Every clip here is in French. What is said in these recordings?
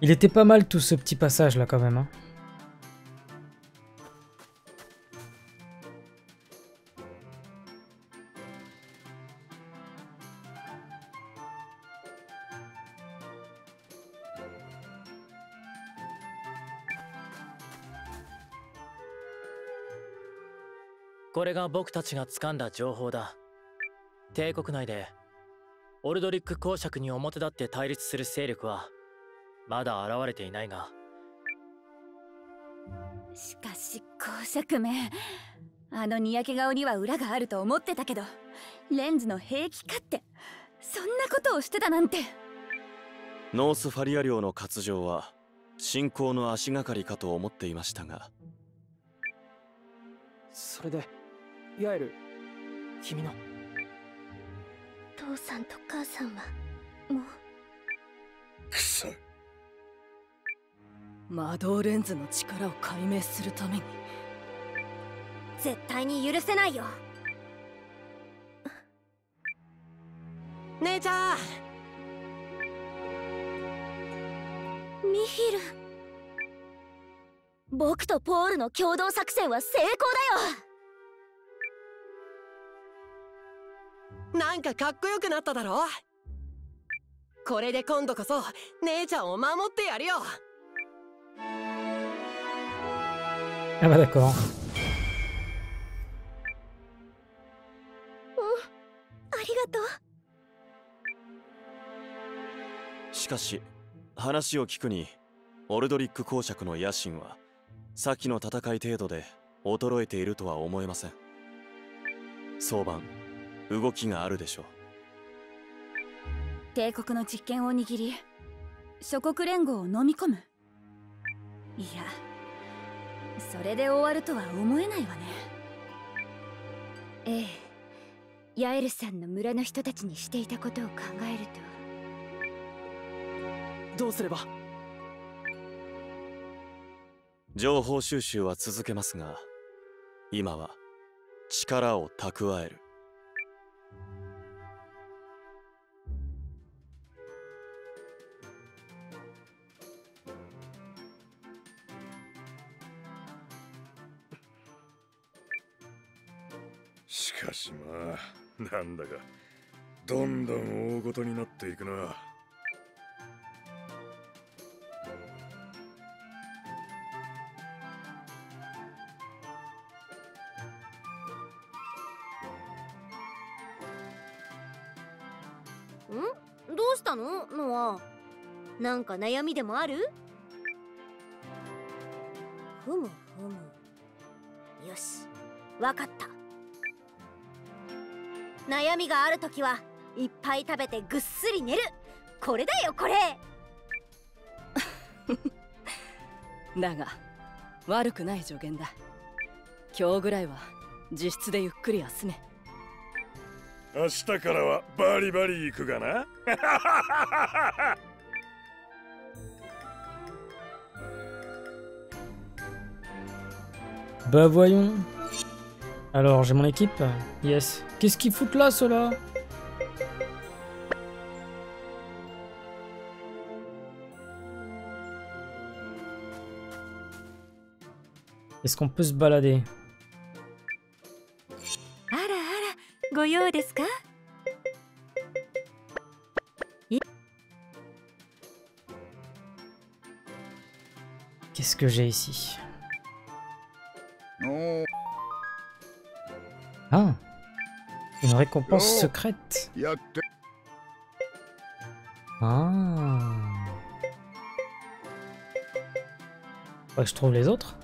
Il était pas mal tout ce petit passage là quand même. Hein. これが僕たちが掴んだ情報だ。帝国内でオルドリック公爵に表立って対立する勢力はまだ現れていないが。 しかし公爵め、あのにやけ顔には裏があると思ってたけど、レンズの兵器かってそんなことをしてたなんて。 ノースファリア領の割譲は侵攻の足がかりかと思っていましたが。 それでヤエル、君の父さんと母さんはもう。 くそ。 魔導レンズの力を解明するために絶対に許せないよ。 姉ちゃん。 ミヒル、僕とポールの共同作戦は成功だよ。 なんかかっこよくなっただろ。これで今度こそ姉ちゃんを守ってやるよ。 Ah bah d'accord. ありがとう。 しかし話を聞くに、オルドリック公爵の野心は先の戦い程度で衰えているとは思えません。早晩動きがあるでしょう。 帝国の実権を握り諸国連合を飲み込む。いや、それで終わるとは思えないわね。 ええ、ヤエルさんの村の人たちにしていたことを考えると。 どうすれば。 情報収集は続けますが、今は力を蓄える。 しかしまあ、なんだかどんどん大ごとになっていくな。 どうしたのノア。なんか悩みでもある？ふむふむ。よし、わかった。悩みがあるときはいっぱい食べてぐっすり寝る。これだよこれ。 だが悪くない助言だ。今日ぐらいは自室でゆっくり休め。 明日からはバリバリ行くがな。 Bah voyons. Alors, j'ai mon équipe. Yes. Qu'est-ce qu'ils foutent là, ceux-là? Est-ce qu'on peut se balader? あらあら、ご用ですか？ Qu'est-ce que j'ai ici? Ah, une récompense secrète. Ah. Faudrait que je trouve les autres.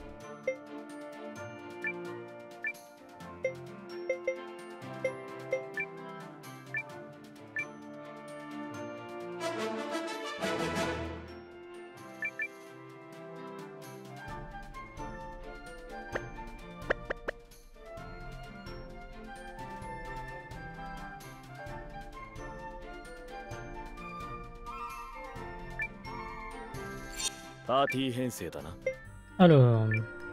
Party 編成だな。 Alors,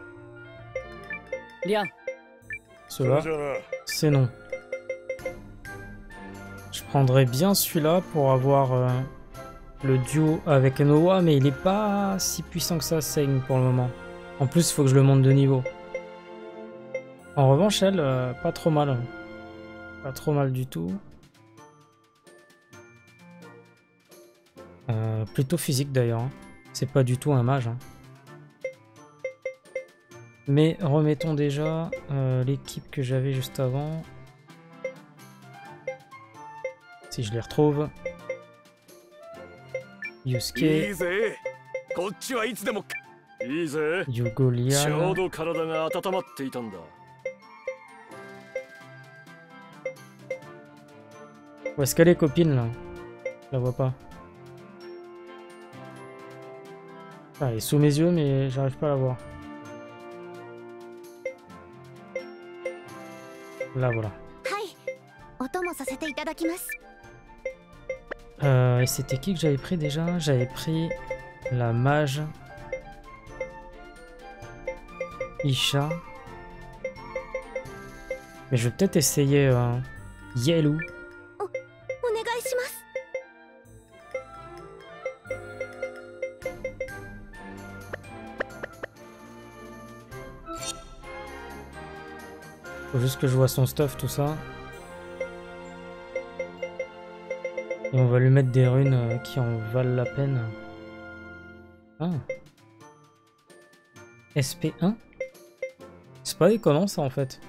リャン、 cela, c'est non. Je prendrais bien celui-là pour avoir le duo avec Noah, mais il est pas si puissant que ça, Seigne, pour le moment. En plus, il faut que je le monte de niveau. En revanche, elle, pas trop mal. Pas trop mal du tout. Plutôt physique d'ailleurs. Hein. C'est pas du tout un mage. Hein. Mais remettons déjà l'équipe que j'avais juste avant. Si je les retrouve. Yusuke. Yugolian. Où est-ce qu'elle est, copine, là? Je la vois pas. Ah, elle est sous mes yeux, mais j'arrive pas à la voir. Là, voilà. Et c'était qui que j'avais pris déjà? J'avais pris la mage Isha. Mais je vais peut-être essayer Yellow. Faut juste que je vois son stuff, tout ça. Et on va lui mettre des runes qui en valent la peine. Ah. SP1? C'est pas déconnant ça en fait.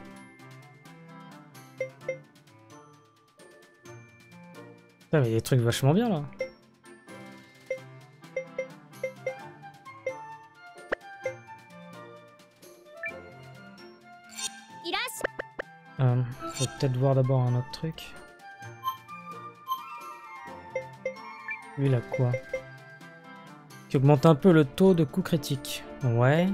Putain, mais il y a des trucs vachement bien là. Je vais peut-être voir d'abord un autre truc. Lui, il a quoi? Qui augmente un peu le taux de coup critique. Ouais.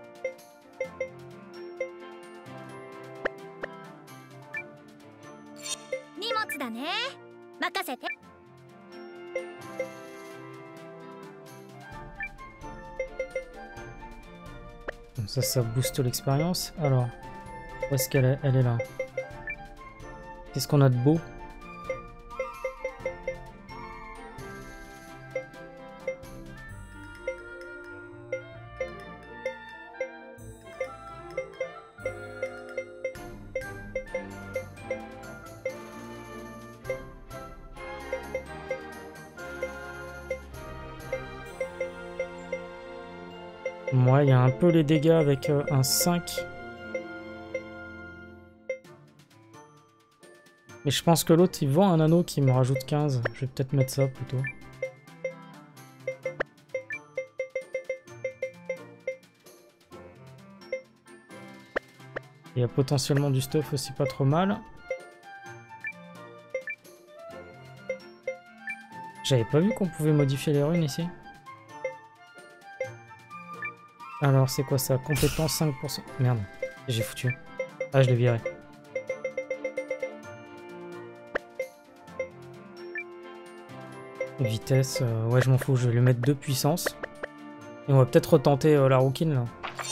Comme ça booste l'expérience. Alors, où est-ce qu'elle est? Elle est là. Qu'est-ce qu'on a de beau? Moi, il y a un peu les dégâts avec un 5. Mais je pense que l'autre, il vend un anneau qui me rajoute 15. Je vais peut-être mettre ça plutôt. Il y a potentiellement du stuff aussi pas trop mal. J'avais pas vu qu'on pouvait modifier les runes ici. Alors c'est quoi ça? Compétence 5%. Merde, j'ai foutu. Ah, je l'ai viré. Vitesse, ouais je m'en fous, je vais lui mettre 2 puissance. Et on va peut-être retenter la rouquine là.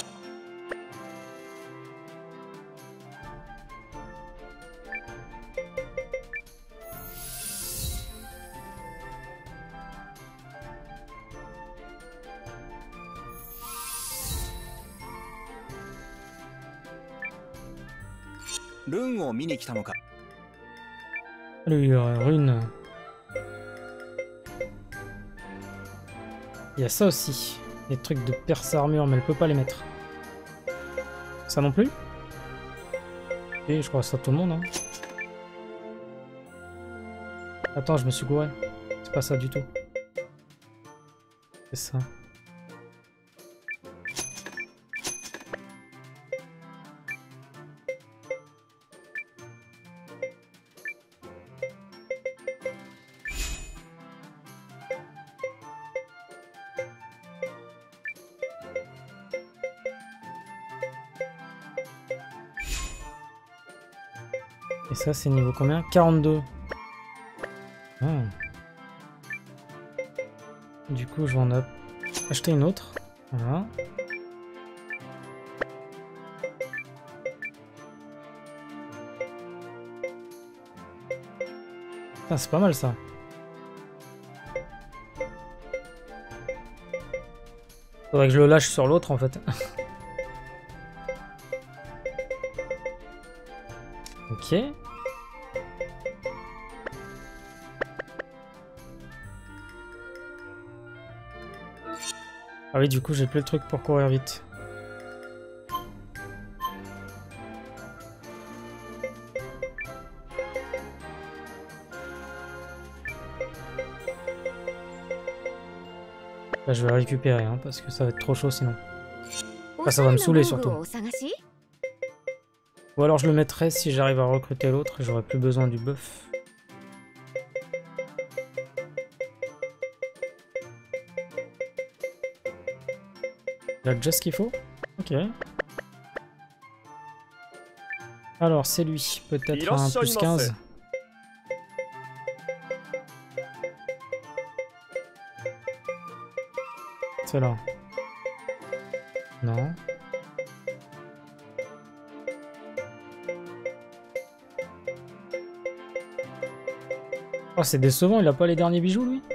Lui, rune. Il y a ça aussi. Des trucs de perce armure, mais elle peut pas les mettre. Ça non plus? Et je crois que ça tout le monde. Hein. Attends, je me suis gouré. C'est pas ça du tout. C'est ça. Et ça, c'est niveau combien? 42. Ah. Du coup, je vais en acheter une autre. Voilà. Ah, c'est pas mal ça. Faudrait que je le lâche sur l'autre en fait. Ok. Ah oui, du coup, j'ai plus le truc pour courir vite. Là, je vais le récupérer, hein, parce que ça va être trop chaud sinon. Enfin, ça va me saouler surtout. Ou alors je le mettrai si j'arrive à recruter l'autre et j'aurai plus besoin du buff. Il a déjà ce qu'il faut? Ok. Alors c'est lui, peut-être un plus 15. C'est là. Non. Oh, c'est décevant, il a pas les derniers bijoux, lui?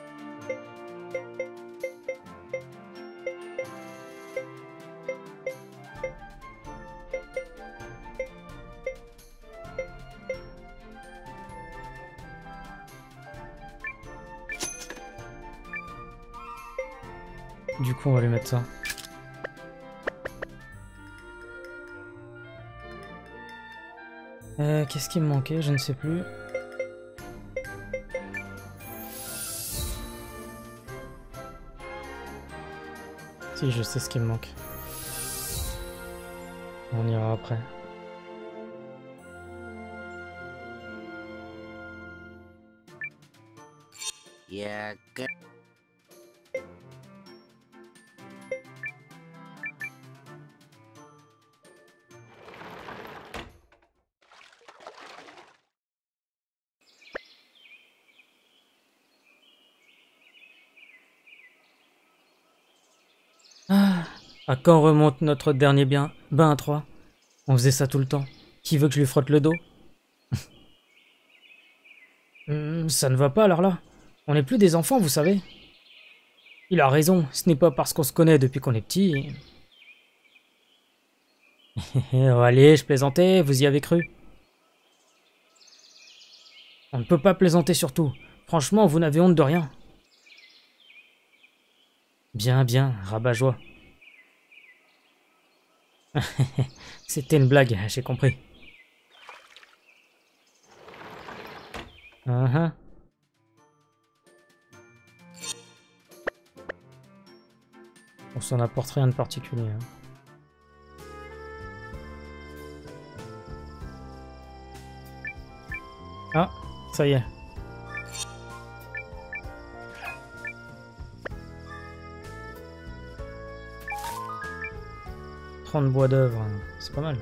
Du coup, on va lui mettre ça. Qu'est-ce qui me manquait? Je ne sais plus. Si, je sais ce qui me manque. On ira après. À quand remonte notre dernier bain à 3? On faisait ça tout le temps. Qui veut que je lui frotte le dos? Ça ne va pas alors là. On n'est plus des enfants, vous savez. Il a raison, ce n'est pas parce qu'on se connaît depuis qu'on est petit. Oh, allez, je plaisantais, vous y avez cru. On ne peut pas plaisanter surtout. Franchement, vous n'avez honte de rien. Bien, bien, rabat-joie. C'était une blague, j'ai compris. On s'en apporte rien de particulier. Hein. Ah, ça y est. De bois d'œuvre, c'est pas mal.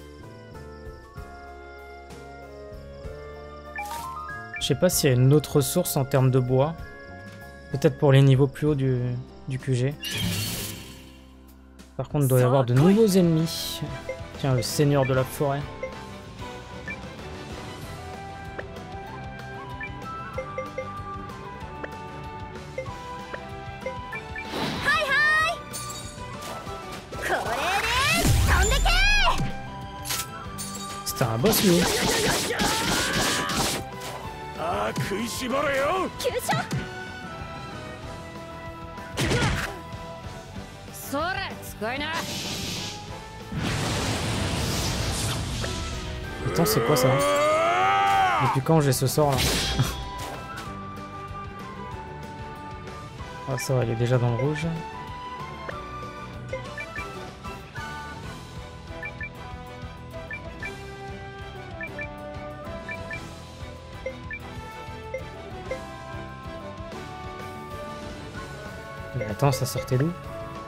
Je sais pas s'il y a une autre ressource en termes de bois. Peut-être pour les niveaux plus hauts du QG. Par contre, il doit y avoir de nouveaux ennemis. Tiens, le seigneur de la forêt. C'est un boss lui. Attends, c'est quoi ça? Depuis quand j'ai ce sort là? Ah ça va, il est déjà dans le rouge. Mais attends, ça sortait d'où?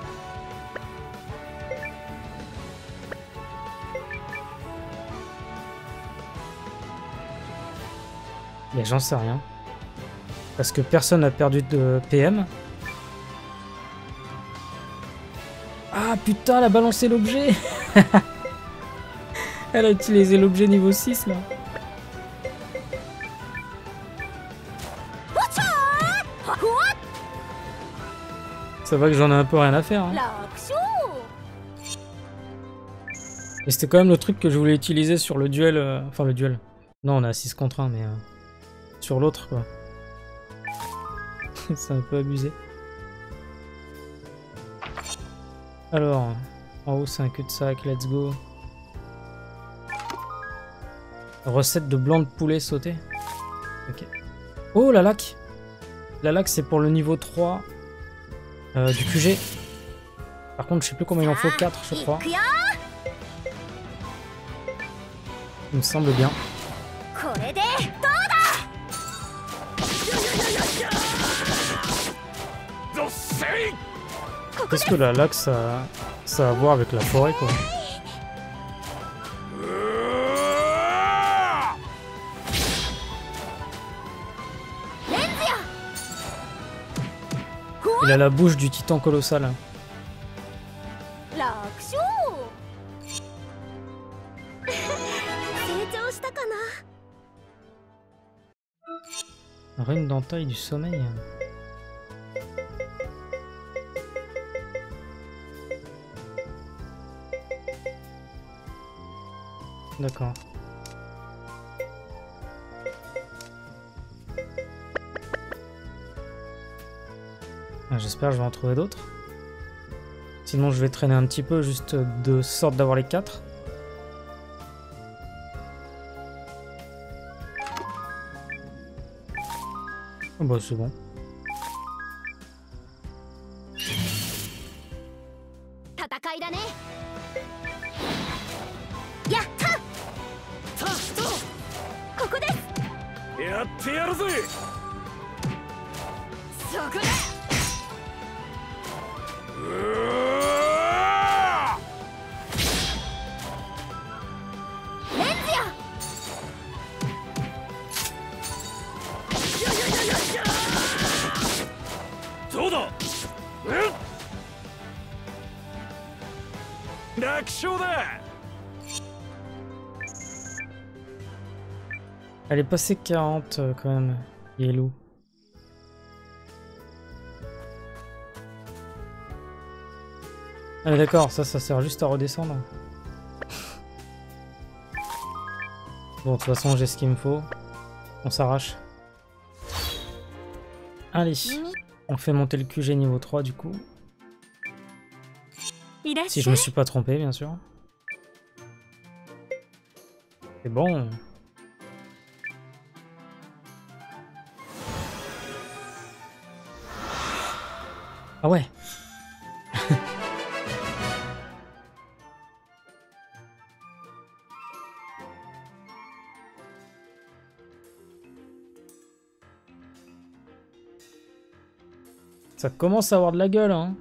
Mais j'en sais rien. Parce que personne n'a perdu de PM. Ah putain, elle a balancé l'objet. Elle a utilisé l'objet niveau 6 là. Ça va que j'en ai un peu rien à faire. Hein. Et c'était quand même le truc que je voulais utiliser sur le duel. Enfin, le duel. Non, on a 6 contre 1, mais sur l'autre, quoi. C'est un peu abusé. Alors, en haut, c'est un cul-de-sac. Let's go. Recette de blanc de poulet sauté. Ok. Oh, la lac. La lac, c'est pour le niveau 3 du QG. Par contre, je sais plus combien il en faut. 4, je crois. Il me semble bien. Qu'est-ce que la lac, ça a à voir avec la forêt, quoi? Il a la bouche du titan colossal. Rune d'entaille du sommeil. D'accord. J'espère que je vais en trouver d'autres. Sinon je vais traîner un petit peu juste de sorte d'avoir les 4. Oh bah c'est bon. Elle est passée 40 quand même, Yellow. Ah d'accord, ça sert juste à redescendre. Bon, de toute façon, j'ai ce qu'il me faut. On s'arrache. Allez, on fait monter le QG niveau 3 du coup. Si je me suis pas trompé, bien sûr. C'est bon. Ah ouais. Ça commence à avoir de la gueule, hein.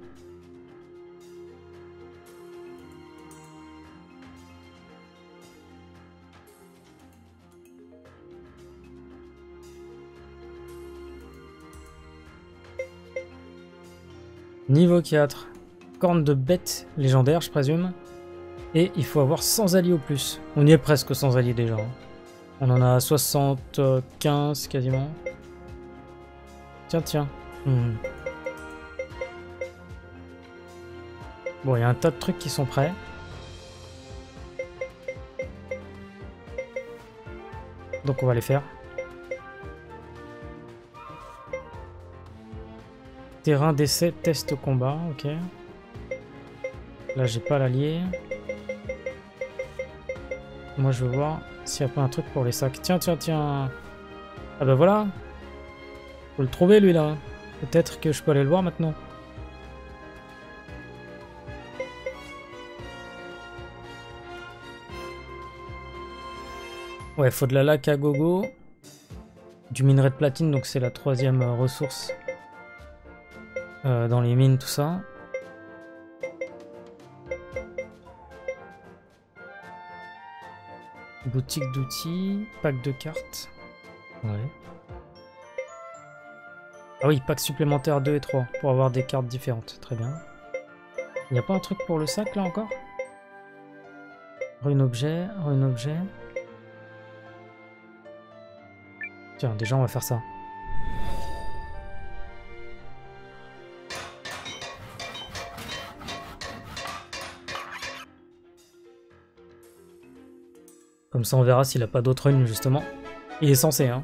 Niveau 4. Corne de bête légendaire, je présume. Et il faut avoir 100 alliés au plus. On y est presque 100 alliés déjà. On en a 75 quasiment. Tiens, tiens. Bon, il y a un tas de trucs qui sont prêts. Donc on va les faire. Terrain d'essai, test combat, ok. Là j'ai pas l'allié. Moi je veux voir s'il n'y a pas un truc pour les sacs. Tiens, tiens, tiens. Ah bah voilà. Faut le trouver lui là. Peut-être que je peux aller le voir maintenant. Ouais, faut de la laque à gogo. Du minerai de platine, donc c'est la 3e ressource. Dans les mines, tout ça. Boutique d'outils, pack de cartes. Ouais. Ah oui, pack supplémentaire 2 et 3 pour avoir des cartes différentes. Très bien. Il n'y a pas un truc pour le sac là encore? Rune objet, rune objet. Tiens, déjà on va faire ça. Comme ça on verra s'il a pas d'autres runes justement. Il est censé hein.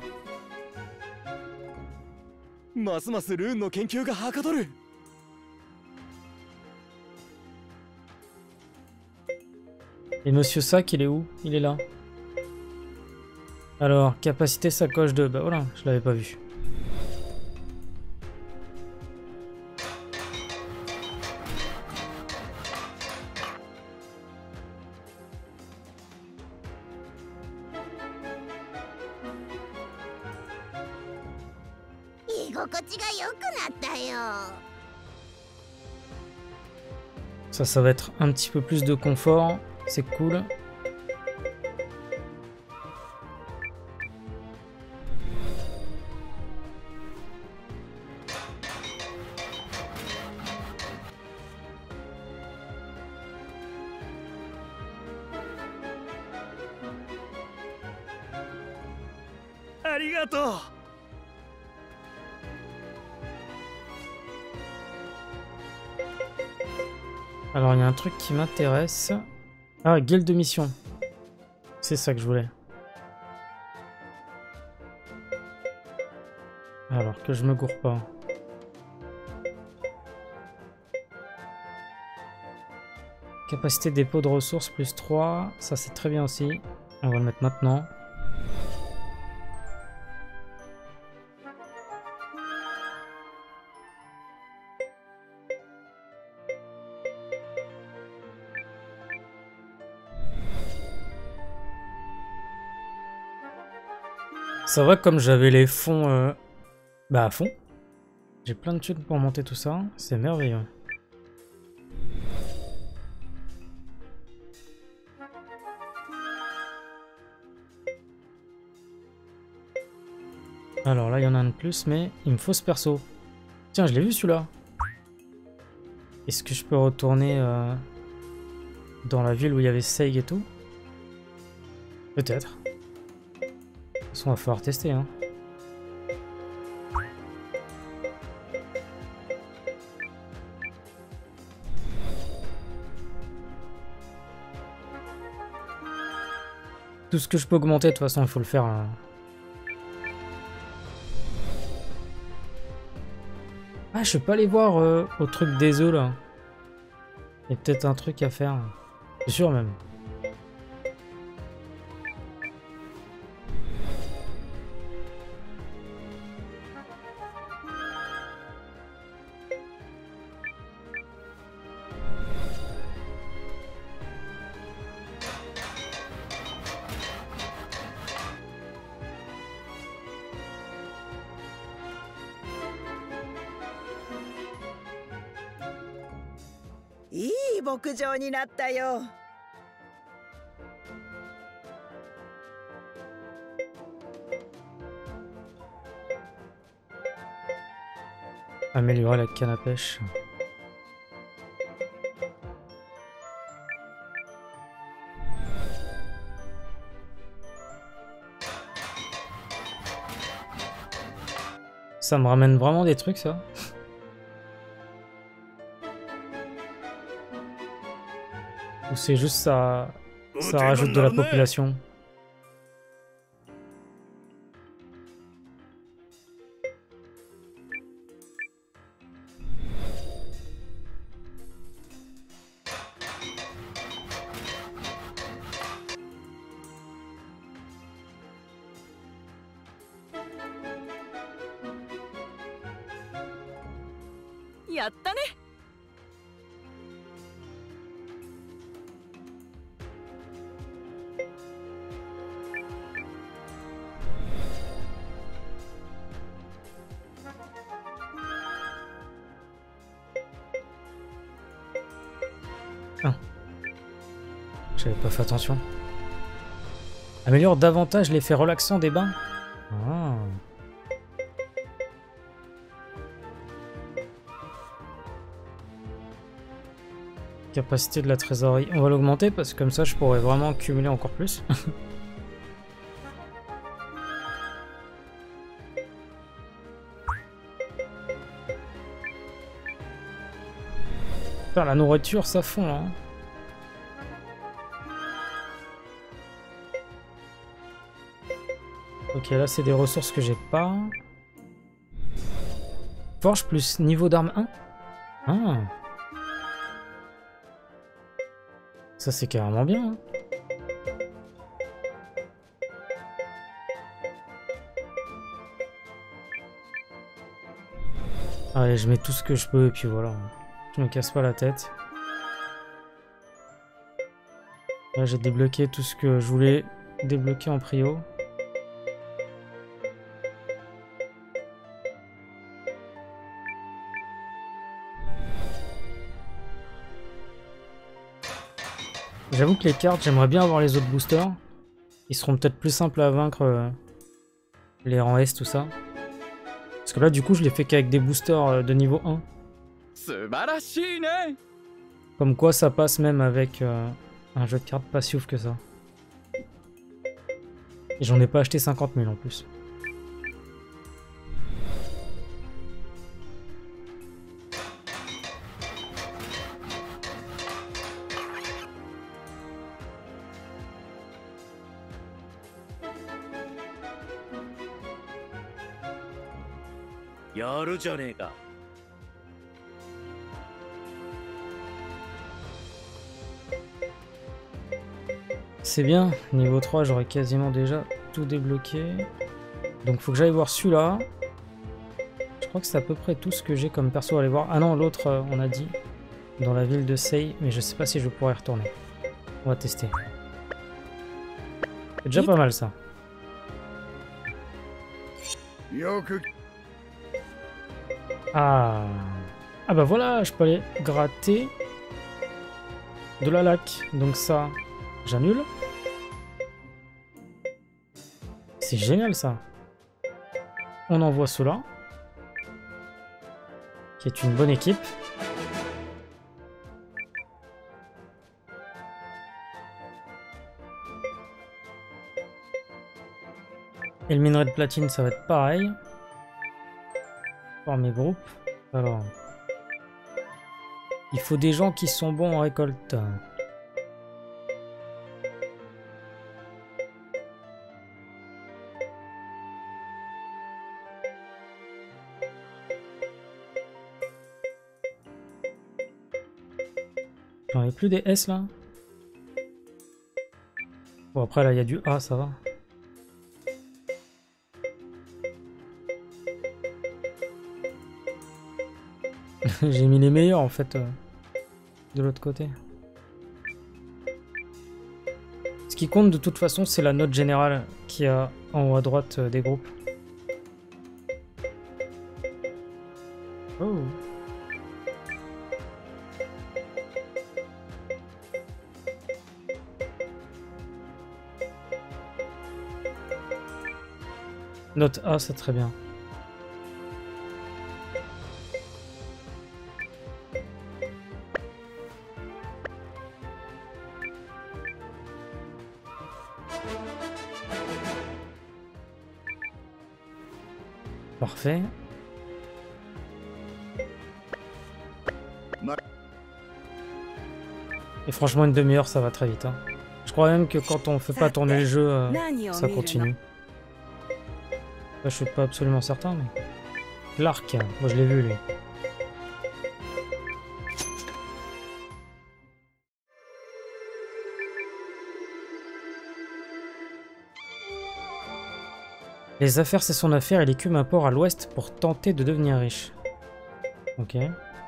ますますルーンの研究がはかどる。 Et Monsieur Sac, il est où? Il est là. Alors, capacité sacoche 2. Bah voilà, je l'avais pas vu. Ça va être un petit peu plus de confort. C'est cool. Arigato. Alors il y a un truc qui m'intéresse. Ah, guilde de mission. C'est ça que je voulais. Alors que je me gourre pas. Capacité dépôt de ressources plus 3. Ça c'est très bien aussi. On va le mettre maintenant. C'est vrai que comme j'avais les fonds à fond, j'ai plein de thunes pour monter tout ça, c'est merveilleux. Alors là il y en a un de plus mais il me faut ce perso. Tiens je l'ai vu celui-là. Est-ce que je peux retourner dans la ville où il y avait Seig et tout? Peut-être. De toute façon, il va falloir tester, hein. Tout ce que je peux augmenter, de toute façon, il faut le faire. Hein. Ah, je peux pas aller voir au truc des œufs, là. Il y a peut-être un truc à faire. C'est sûr, même. Améliorer la canne à pêche. Ça me ramène vraiment des trucs, ça. Ou c'est juste ça rajoute de la population. J'avais pas fait attention. Améliore davantage l'effet relaxant des bains. Ah. Capacité de la trésorerie. On va l'augmenter parce que comme ça je pourrais vraiment cumuler encore plus. Putain, la nourriture ça fond là. Ok, là c'est des ressources que j'ai pas. Forge plus niveau d'arme 1. Ah. Ça c'est carrément bien. Hein. Allez, je mets tout ce que je peux et puis voilà. Je me casse pas la tête. Là j'ai débloqué tout ce que je voulais débloquer en prio. J'avoue que les cartes, j'aimerais bien avoir les autres boosters. Ils seront peut-être plus simples à vaincre, les rangs S, tout ça. Parce que là, du coup, je les fais qu'avec des boosters de niveau 1. Comme quoi, ça passe même avec un jeu de cartes pas si ouf que ça. Et j'en ai pas acheté 50 000 en plus. C'est bien, niveau 3 j'aurais quasiment déjà tout débloqué. Donc faut que j'aille voir celui-là. Je crois que c'est à peu près tout ce que j'ai comme perso à aller voir. Ah non, l'autre on a dit, dans la ville de Sei, mais je sais pas si je pourrais y retourner. On va tester. C'est déjà pas mal ça. Ah. Ah bah voilà, je peux aller gratter de la laque. Donc ça, j'annule. C'est génial ça. On envoie cela. Qui est une bonne équipe. Et le minerai de platine, ça va être pareil. Pour mes groupes. Alors. Il faut des gens qui sont bons en récolte. J'en ai plus des S là. Bon après là il y a du A, ça va. J'ai mis les meilleurs en fait de l'autre côté. Ce qui compte de toute façon c'est la note générale qu'il y a en haut à droite des groupes. Oh. Note A, c'est très bien. Parfait. Et franchement, une demi-heure, ça va très vite. Hein. Je crois même que quand on fait pas tourner le jeu, ça continue. Là, je suis pas absolument certain, mais... L'arc, moi je l'ai vu, lui. Les affaires, c'est son affaire, il écume un port à l'ouest pour tenter de devenir riche. Ok.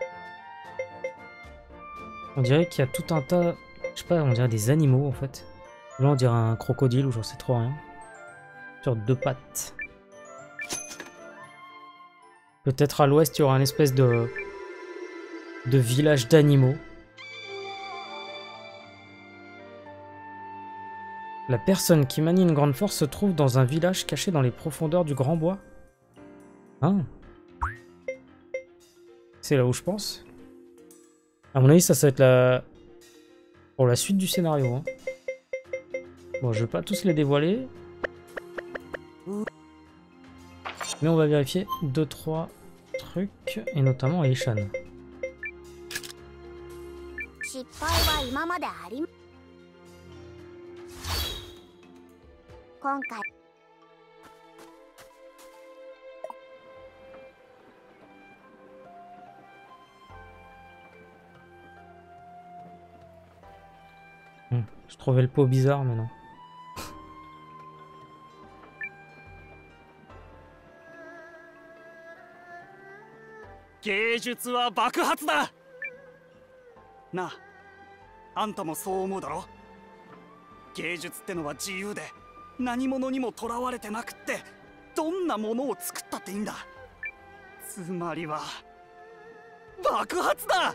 On dirait qu'il y a tout un tas... Je sais pas, on dirait des animaux, en fait. Là, on dirait un crocodile, ou j'en sais trop rien. Sur deux pattes. Peut-être à l'ouest, il y aura une espèce de village d'animaux. La personne qui manie une grande force se trouve dans un village caché dans les profondeurs du Grand Bois. Ah. C'est là où je pense. À mon avis, ça va être la... pour la suite du scénario. Hein. Bon, je vais pas tous les dévoiler. Mais on va vérifier 2-3 trucs, et notamment Aishan. Je trouvais le pot bizarre, mais non. 芸術は爆発だ。なあ、あんたもそう思うだろ。芸術ってのは自由で何者にもとらわれてなくってどんなものを作ったっていいんだ。つまりは爆発だ。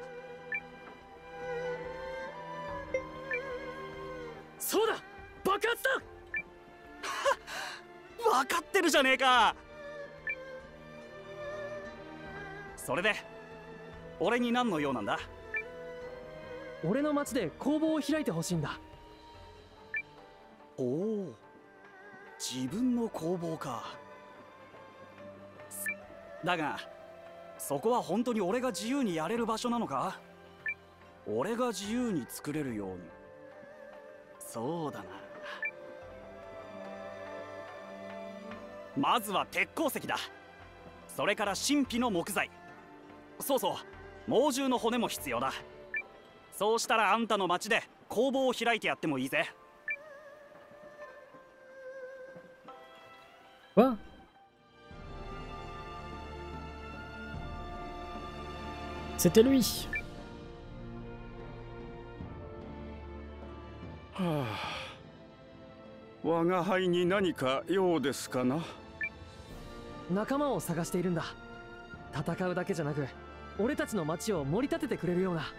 そうだ、爆発だ。 分かってるじゃねえか。それで俺に何の用なんだ。 俺の町で工房を開いてほしいんだ。 おお、自分の工房か。だがそこは本当に俺が自由にやれる場所なのか。俺が自由に作れるように。そうだな。まずは鉄鉱石だ。それから神秘の木材。そうそう、猛獣の骨も必要だ。そうしたらあんたの町で工房を開いてやってもいいぜ。 Quoi? C'était lui. はあ、我が輩に何か用ですかな。 仲間を探しているんだ。戦うだけじゃなく俺たちの町を盛り立ててくれるような。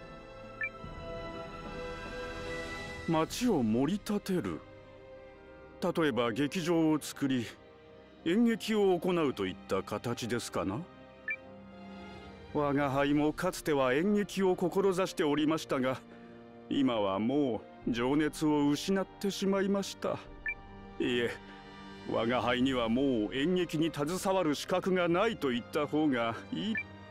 町を盛り立てる。例えば劇場を作り演劇を行うといった形ですかな。我が輩もかつては演劇を志しておりましたが、今はもう情熱を失ってしまいました。いえ、我が輩にはもう演劇に携わる資格がないと言った方がいい。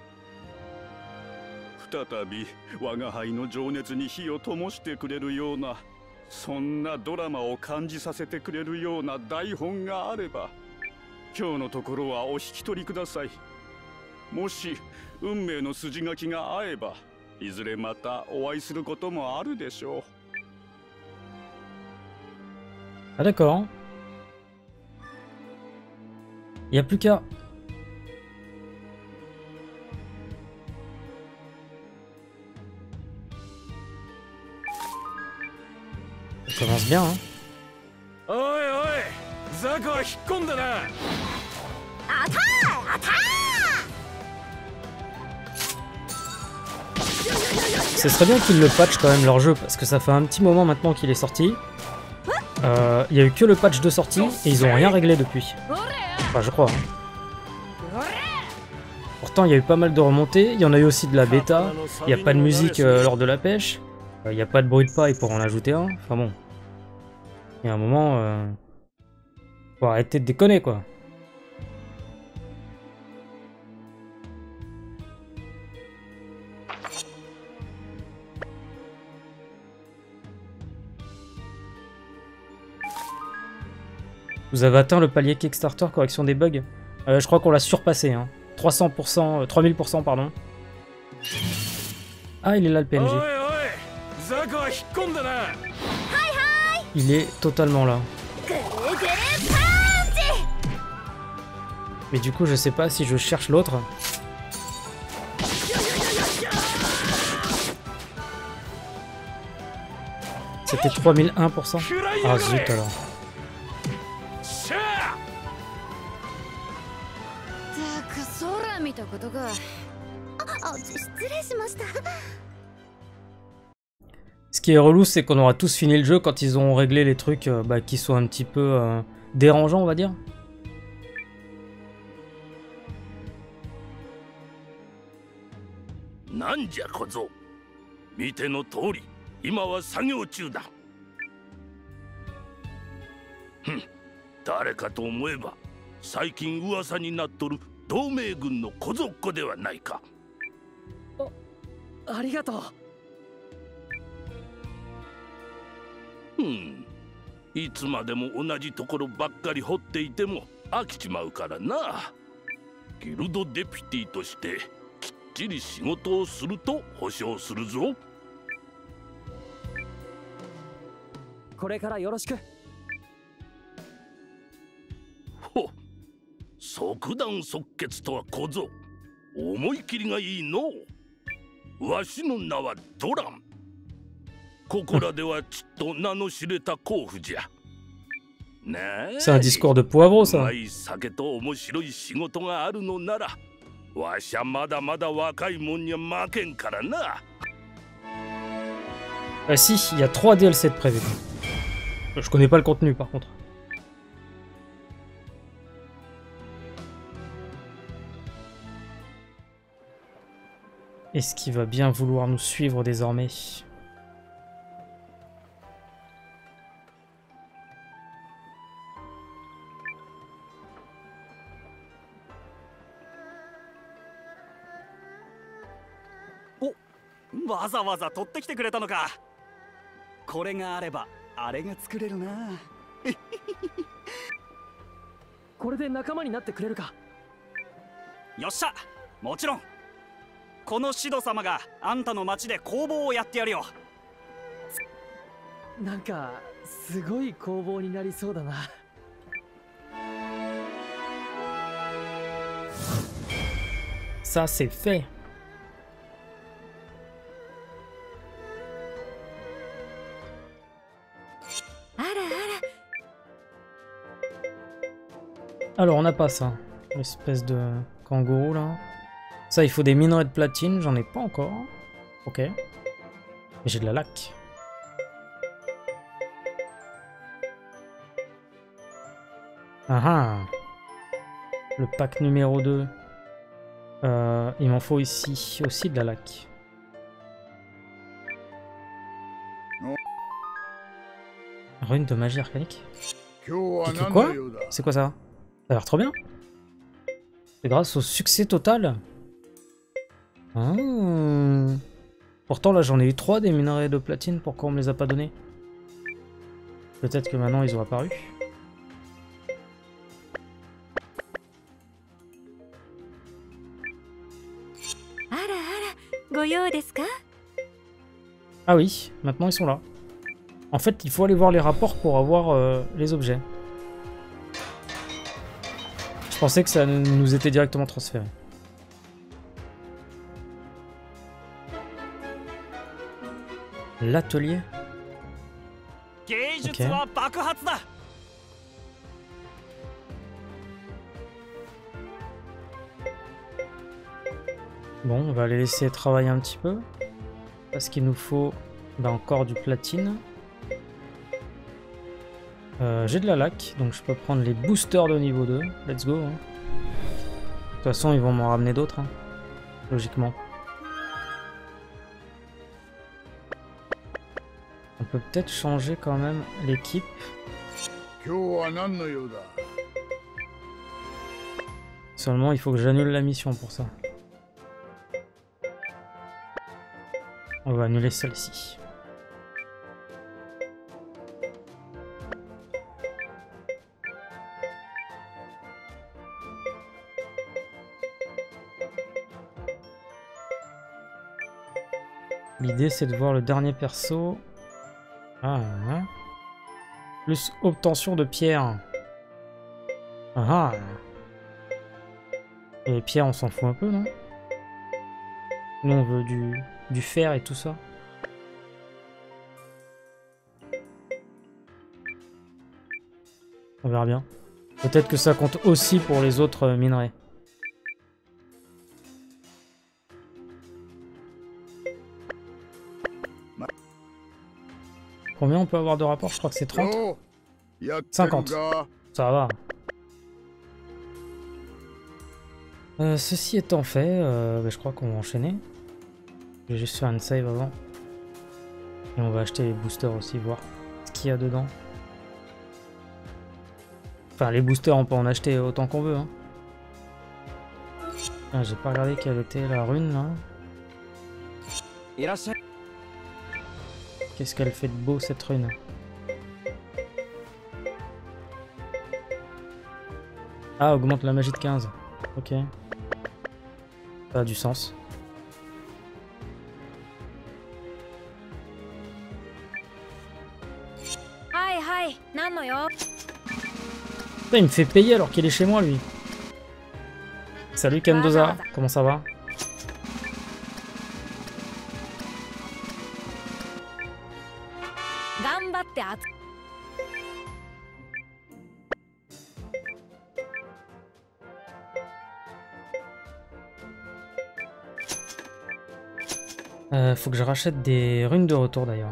再び我が輩の情熱に火を灯してくれるような、そんなドラマを感じさせてくれるような台本があれば、今日のところはお引き取りください。もし運命の筋書きが合えば、いずれまたお会いすることもあるでしょう。 Ah d'accord. Y a plus qu'à. Ça commence bien, hein. おいおい、ザコは引っ込んだな。 アターアター。 Ce serait bien qu'ils le patchent quand même leur jeu, parce que ça fait un petit moment maintenant qu'il est sorti. Il y a eu que le patch de sortie et ils ont rien réglé depuis. Enfin, je crois. Hein. Pourtant, il y a eu pas mal de remontées. Il y en a eu aussi de la bêta. Il n'y a pas de musique lors de la pêche. Il n'y a pas de bruit de paille pour en ajouter un. Enfin bon. Il y a un moment... Faut arrêter de déconner, quoi. Vous avez atteint le palier Kickstarter correction des bugs. Je crois qu'on l'a surpassé. Hein. 300%, 3000% pardon. Ah, il est là le PNG. Il est totalement là. Mais du coup, je sais pas si je cherche l'autre. C'était 3001%. Ah zut alors. Ce qui est relou, c'est qu'on aura tous fini le jeu quand ils auront réglé les trucs qui sont un petit peu dérangeants, on va dire. Nanja kozo. Mite no tori, ima wa sagyo chū da. Dare ka to omoeba, saikin uwasa ni nattoru 同盟軍の小僧っ子ではないか。 ありがとう。いつまでも同じところばっかり掘っていても飽きちまうからな。ギルドデピティとしてきっちり仕事をすると保証するぞ。 これからよろしく。 ほ、即断即決とは小僧、思い切りがいいのう。わしの名はドラン。ここらではちっと名の知れた甲府じゃ。 C'est un discours de poivreau, ça. うまい酒と面白い仕事があるのなら、わしゃまだまだ若いもんには負けんからな。 Ah si, il y a 3 DLC de prévus. Je connais pas le contenu par contre. Est-ce qu'il va bien vouloir nous suivre désormais? Oh, わざわざ取ってきてくれたのか。これがあればあれが作れるな。 これで仲間になってくれるか。 よっしゃ、もちろん。このシド様があんたの町で工房をやってやるよ。 なんかすごい工房になりそうだな。 Ça c'est fait. Alors on n'a pas ça, l'espèce de kangourou là. Ça il faut des minerais de platine, j'en ai pas encore. Ok. Mais j'ai de la laque. Ah ah. Le pack numéro 2. Il m'en faut ici aussi de la laque. Rune de magie arcanique. Quoi? C'est quoi ça? Ça a l'air trop bien. C'est grâce au succès total. Ah. Pourtant là j'en ai eu 3 des minerais de platine, pourquoi on me les a pas donnés? Peut-être que maintenant ils ont apparu. Ah oui, maintenant ils sont là. En fait il faut aller voir les rapports pour avoir les objets. Je pensais que ça nous était directement transféré. L'atelier. Ok. Bon, on va les laisser travailler un petit peu. Parce qu'il nous faut encore du platine. J'ai de la laque, donc je peux prendre les boosters de niveau 2. Let's go. Hein. De toute façon, ils vont m'en ramener d'autres. Hein. Logiquement. On peut peut-être changer quand même l'équipe. Seulement, il faut que j'annule la mission pour ça. On va annuler celle-ci. L'idée c'est de voir le dernier perso. Ah, ah. Plus obtention de pierre. Ah, ah. Et les pierres on s'en fout un peu, non? Nous on veut du fer et tout ça. On verra bien. Peut-être que ça compte aussi pour les autres minerais. Combien on peut avoir de rapports? Je crois que c'est 30. 50. Ça va. Ceci étant fait, je crois qu'on va enchaîner. Je vais juste faire une save avant. Et on va acheter les boosters aussi, voir ce qu'il y a dedans. Enfin, les boosters, on peut en acheter autant qu'on veut. Hein. Ah, j'ai pas regardé quelle était la rune là. Qu'est-ce qu'elle fait de beau cette rune? Ah, augmente la magie de 15. Ok. Ça a du sens. んのよ。 Putain, il me fait payer alors qu'il est chez moi, lui. Salut Kendoza, comment ça va? Faut que je rachète des runes de retour d'ailleurs.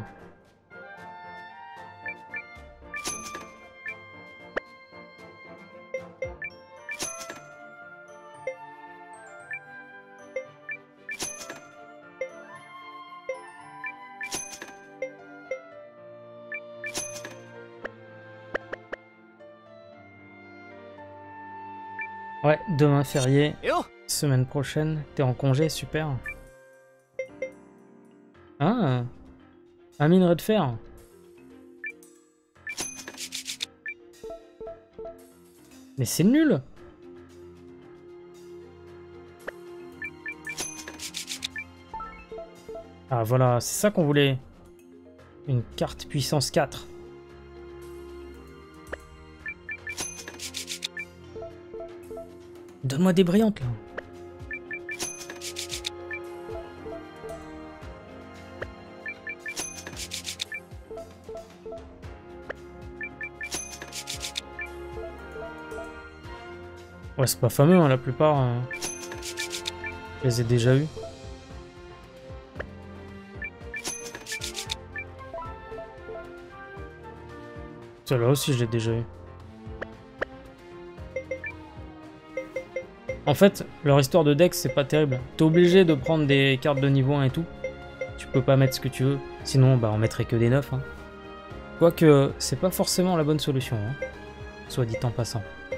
Ouais, demain férié. Semaine prochaine, t'es en congé, super. Ah, un minerai de fer. Mais c'est nul. Ah voilà, c'est ça qu'on voulait. Une carte puissance 4. Donne-moi des brillantes là. Ouais, c'est pas fameux, hein, la plupart. Je les ai déjà eus. Celle-là aussi, je l'ai déjà eu. En fait, leur histoire de deck, c'est pas terrible. T'es obligé de prendre des cartes de niveau 1 et tout. Tu peux pas mettre ce que tu veux. Sinon, bah, on mettrait que des 9. Hein. Quoique, c'est pas forcément la bonne solution. Hein. Soit dit en passant.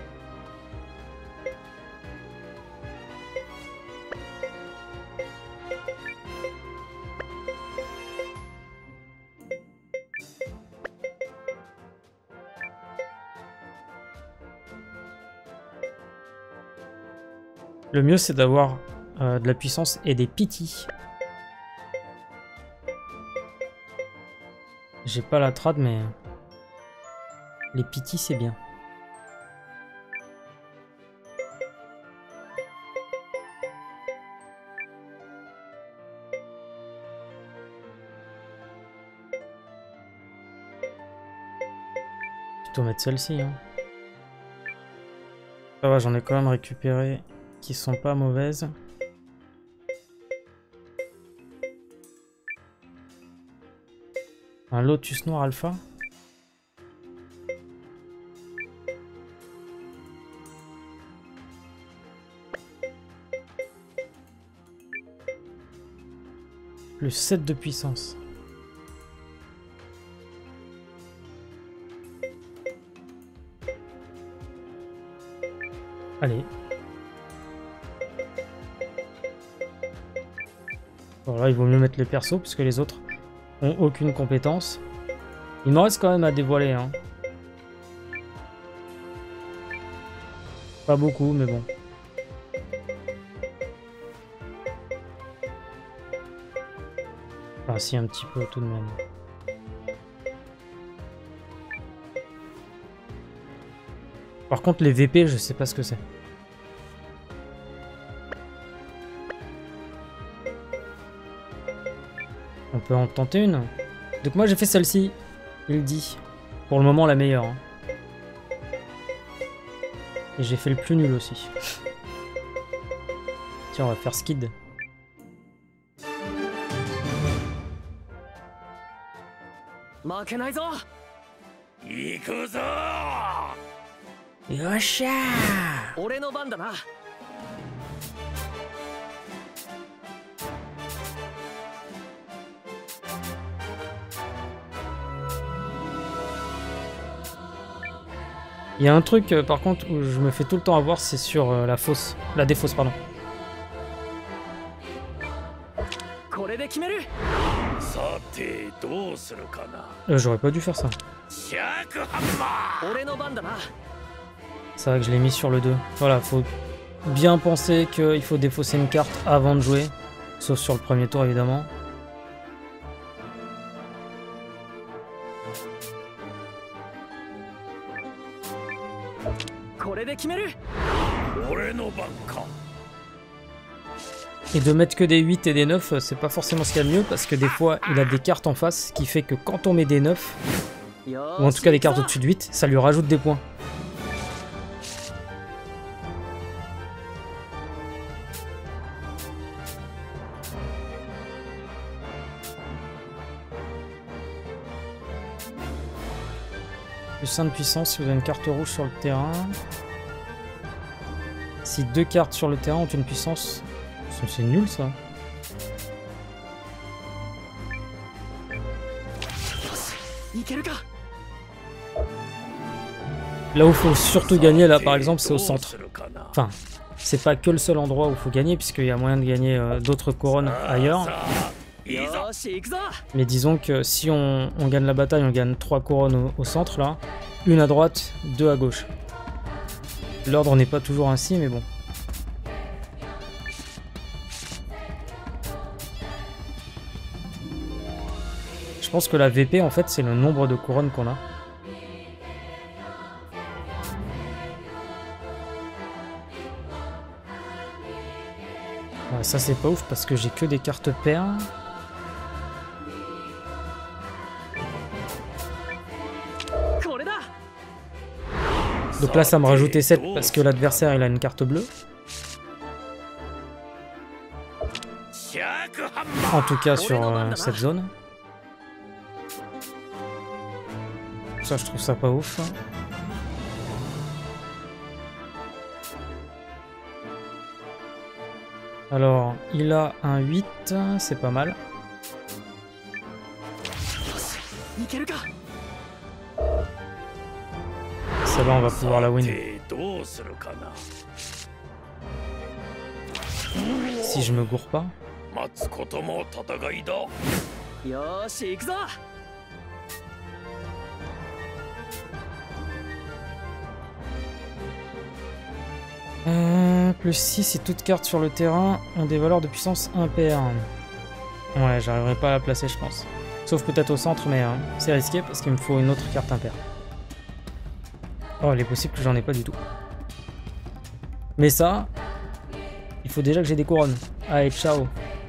Le mieux, c'est d'avoir de la puissance et des pity. J'ai pas la trad, mais les pity, c'est bien. Plutôt mettre celle-ci. Hein. Ça va, j'en ai quand même récupéré. Qui sont pas mauvaises. Un Lotus Noir Alpha. Plus 7 de puissance. Allez. Voilà, il vaut mieux mettre les persos puisque les autres ont aucune compétence. Il m'en reste quand même à dévoiler. Hein. Pas beaucoup, mais bon. Enfin, si, un petit peu tout de même. Par contre, les VP, je sais pas ce que c'est. On peut en tenter une. Donc moi j'ai fait celle-ci, il dit. Pour le moment la meilleure. Hein. Et j'ai fait le plus nul aussi. Tiens, on va faire Skid. Yosha! Il y a un truc par contre où je me fais tout le temps avoir, c'est sur la fosse. La défausse, pardon. J'aurais pas dû faire ça. C'est vrai que je l'ai mis sur le 2. Voilà, faut bien penser qu'il faut défausser une carte avant de jouer. Sauf sur le premier tour évidemment. Et de mettre que des 8 et des 9, c'est pas forcément ce qu'il y a de mieux, parce que des fois, il a des cartes en face, qui fait que quand on met des 9, ou en tout cas des cartes au-dessus de 8, ça lui rajoute des points. Plus 1 de puissance si vous avez une carte rouge sur le terrain. Si 2 cartes sur le terrain ont une puissance... C'est nul ça. Là où il faut surtout gagner, là par exemple, c'est au centre. Enfin, c'est pas que le seul endroit où il faut gagner, puisqu'il y a moyen de gagner d'autres couronnes ailleurs. Mais disons que si on gagne la bataille, on gagne 3 couronnes au centre là. Une à droite, 2 à gauche. L'ordre n'est pas toujours ainsi, mais bon. Je pense que la VP en fait c'est le nombre de couronnes qu'on a. Ouais, ça c'est pas ouf parce que j'ai que des cartes paires. Donc là ça me rajoutait 7 parce que l'adversaire il a une carte bleue. En tout cas sur cette zone. Ça je trouve ça pas ouf. Alors il a un 8, c'est pas mal. Celle-là on va pouvoir la win. Si je me gourre pas. Plus 6 si toutes cartes sur le terrain ont des valeurs de puissance impaires. Ouais, j'arriverai pas à la placer je pense. Sauf peut-être au centre, mais c'est risqué parce qu'il me faut une autre carte impaire. Oh, il est possible que j'en ai pas du tout. Mais ça, il faut déjà que j'ai des couronnes. Allez, ciao.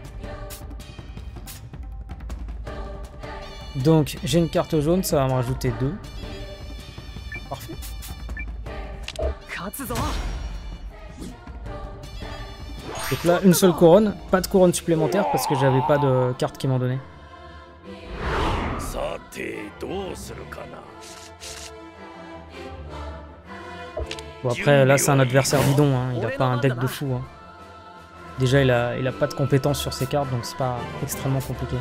Donc, j'ai une carte jaune, ça va me rajouter 2. Parfait. Donc là, une seule couronne, pas de couronne supplémentaire parce que j'avais pas de carte qui m'en donnait. Bon après là c'est un adversaire bidon, hein. Il a pas un deck de fou. Hein. Déjà il a pas de compétences sur ses cartes donc c'est pas extrêmement compliqué.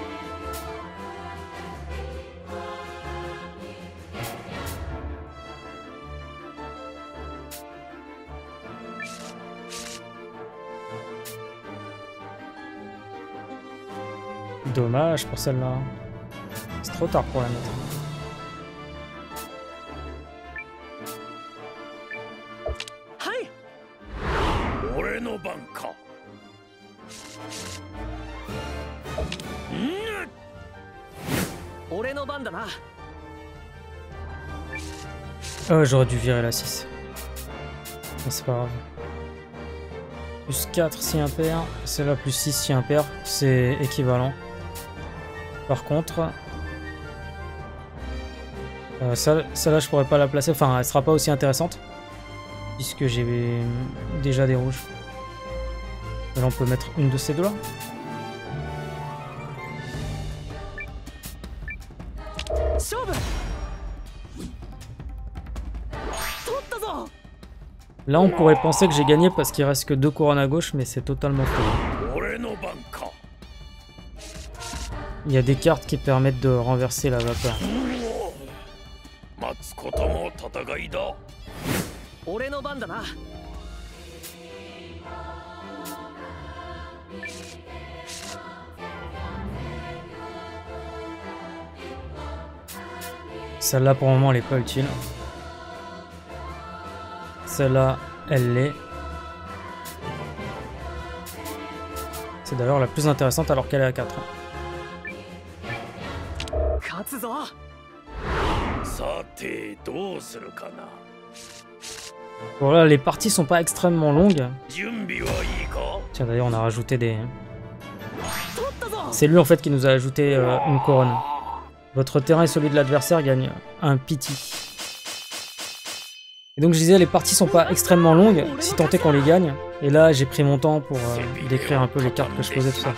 Dommage pour celle-là. C'est trop tard pour la mettre. Oh, j'aurais dû virer la 6. Mais c'est pas grave. Plus 4 si impair, celle-là plus 6 si impair, c'est équivalent. Par contre, celle-là je pourrais pas la placer, enfin elle sera pas aussi intéressante. Puisque j'ai déjà des rouges. Là on peut mettre une de ces deux-là. Là on pourrait penser que j'ai gagné parce qu'il reste que 2 couronnes à gauche, mais c'est totalement faux. Il y a des cartes qui permettent de renverser la vapeur. Celle-là pour le moment elle est pas utile. Celle-là, elle l'est. C'est d'ailleurs la plus intéressante alors qu'elle est à 4. Voilà, les parties sont pas extrêmement longues. Tiens, d'ailleurs, on a rajouté des... C'est lui, en fait, qui nous a ajouté une couronne. Votre terrain et celui de l'adversaire gagnent un pity. Et donc, je disais, les parties sont pas extrêmement longues, si tant est qu'on les gagne. Et là, j'ai pris mon temps pour décrire un peu les cartes que je posais, tout ça.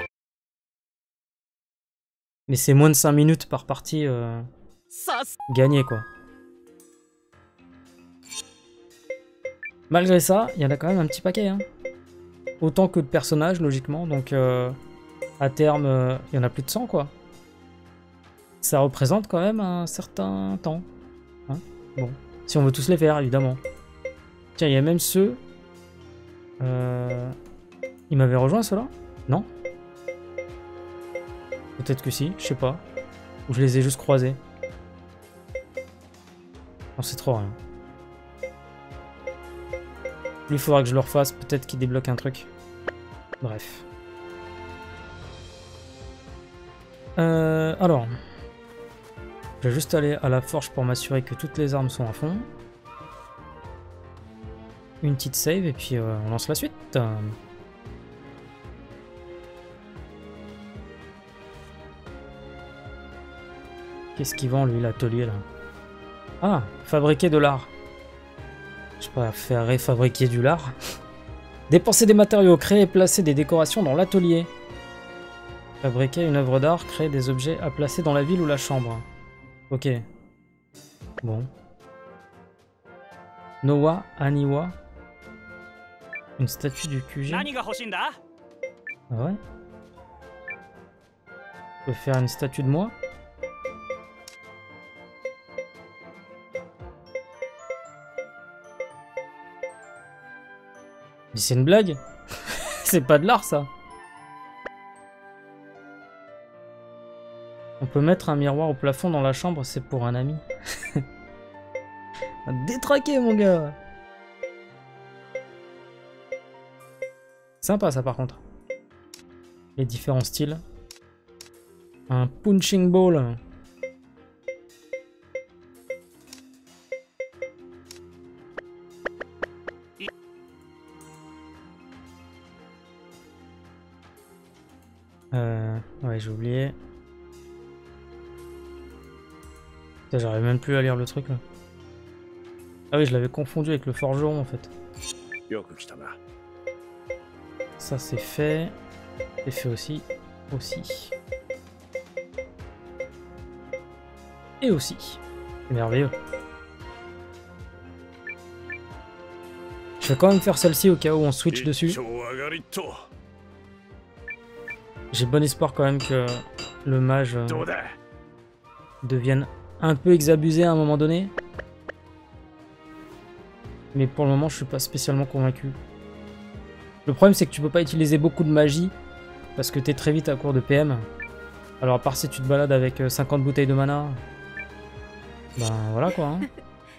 Mais c'est moins de 5 minutes par partie gagnée, quoi. Malgré ça, il y en a quand même un petit paquet. Hein. Autant que de personnages, logiquement. Donc, à terme, il y en a plus de 100, quoi. Ça représente quand même un certain temps. Hein, bon, si on veut tous les faire, évidemment. Tiens, il y a même ceux... Ils m'avaient rejoint, ceux-là? Non? Peut-être que si, je sais pas. Ou je les ai juste croisés. Non, c'est trop rien. Lui, il faudra que je le refasse. Peut-être qu'il débloque un truc. Bref. Alors... Je vais juste aller à la forge pour m'assurer que toutes les armes sont à fond. Une petite save et puis on lance la suite. Qu'est-ce qu'il vend lui, l'atelier là? Ah, fabriquer de l'art. Je sais pas, faire fabriquer du lard. Dépenser des matériaux, créer et placer des décorations dans l'atelier. Fabriquer une œuvre d'art, créer des objets à placer dans la ville ou la chambre. Ok. Bon. Nowa, Aniwa. Une statue du QG. Ah ouais? Je peux faire une statue de moi? Mais c'est une blague? C'est pas de l'art ça. On peut mettre un miroir au plafond dans la chambre, c'est pour un ami. Détraqué mon gars. Sympa ça par contre. Les différents styles. Un punching ball. Ouais, j'ai oublié. J'arrive même plus à lire le truc là. Ah oui, je l'avais confondu avec le forgeron en fait. Ça c'est fait. C'est fait aussi. Aussi. Et aussi. C'est merveilleux. Je vais quand même faire celle-ci au cas où on switch dessus. J'ai bon espoir quand même que le mage devienne un peu exabusé à un moment donné. Mais pour le moment, je suis pas spécialement convaincu. Le problème, c'est que tu peux pas utiliser beaucoup de magie parce que t'es très vite à court de PM. Alors à part si tu te balades avec 50 bouteilles de mana, ben voilà quoi. Hein.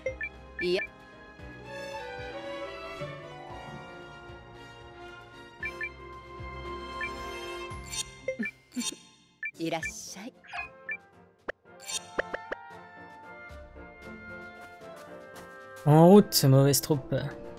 En route, mauvaise troupe.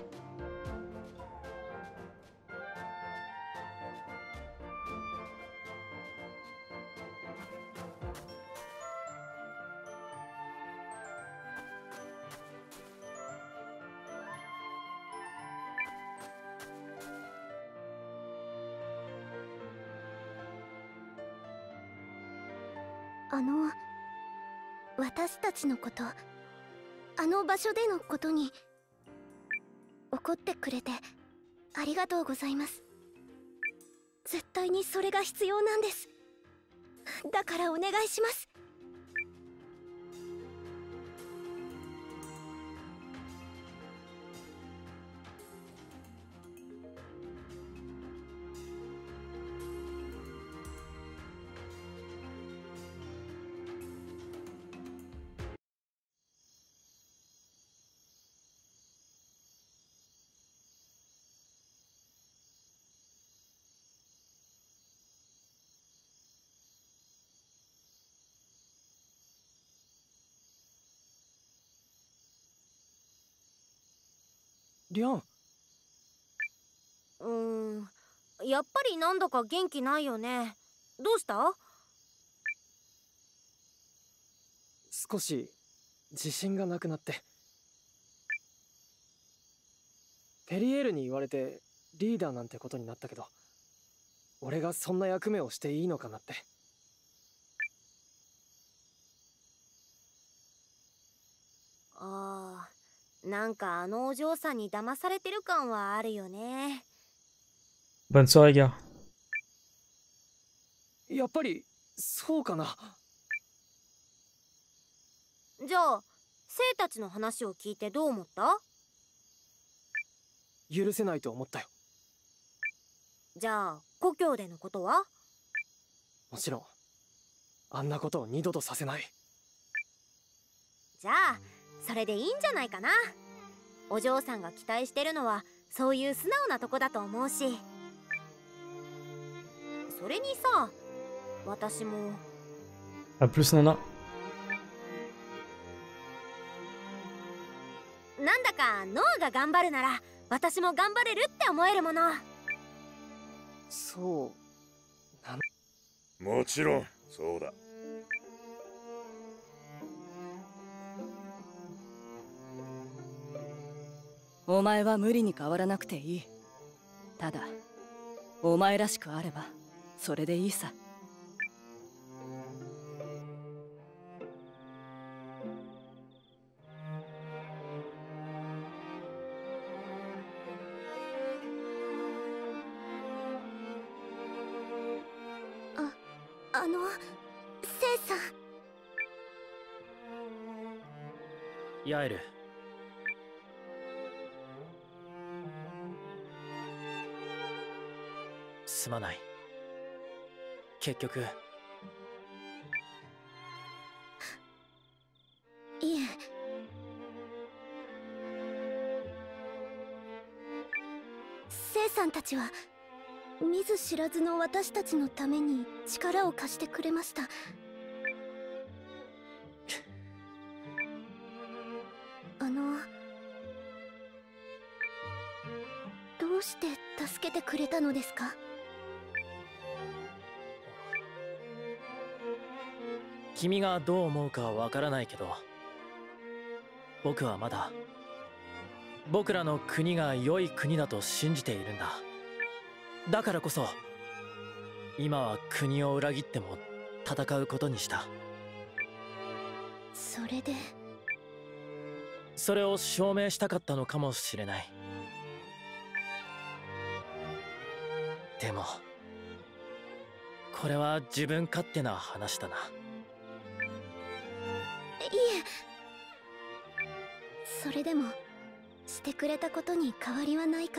「私たちのこと、あの場所でのことに怒ってくれてありがとうございます。絶対にそれが必要なんです。だからお願いします。」 リャン。 やっぱりなんだか元気ないよね。どうした？ 少し自信がなくなって。ペリエールに言われてリーダーなんてことになったけど、俺がそんな役目をしていいのかなって。 ああ、なんかあのお嬢さんに騙されてる感はあるよね。 Bonne soirée, gars. やっぱりそうかな。 じゃあ生たちの話を聞いてどう思った？ 許せないと思ったよ。 じゃあ故郷でのことは？ もちろんあんなことを二度とさせない。 じゃあそれでいいんじゃないかな。お嬢さんが期待してるのはそういう素直なとこだと思うし。それにさ、私も。 A plus, Nana. なんだかノアが頑張るなら私も頑張れるって思えるもの。 そうなの？もちろんそうだ。 お前は無理に変わらなくていい。ただお前らしくあればそれでいいさ。 セイさん。 ヤエル。すまない。結局。 いえ。セイさんたちは見ず知らずの私たちのために力を貸してくれました。どうして助けてくれたのですか？ 君がどう思うかはわからないけど、僕はまだ僕らの国が良い国だと信じているんだ。だからこそ今は国を裏切っても戦うことにした。 それでそれを証明したかったのかもしれない。でもこれは自分勝手な話だな。 いえ、それでもしてくれたことに変わりはないから。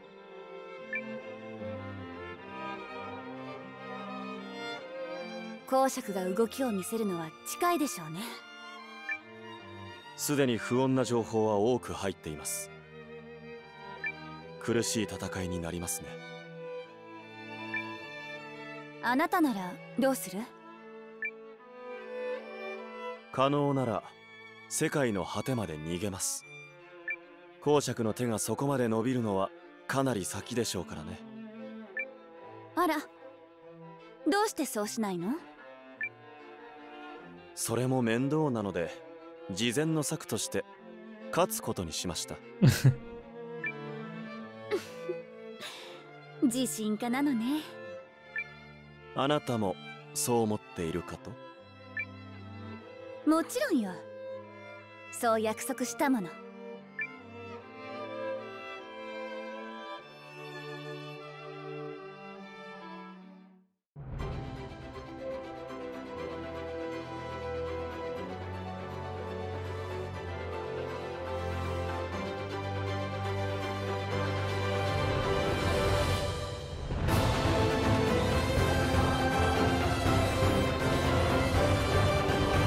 公爵が動きを見せるのは近いでしょうね。 すでに不穏な情報は多く入っています。苦しい戦いになりますね。 あなたならどうする？ 可能なら世界の果てまで逃げます。公爵の手がそこまで伸びるのはかなり先でしょうからね。 あら、どうしてそうしないの？ それも面倒なので事前の策として勝つことにしました。 自信家なのね。 あなたもそう思っているかと？ もちろんよ。そう約束したもの。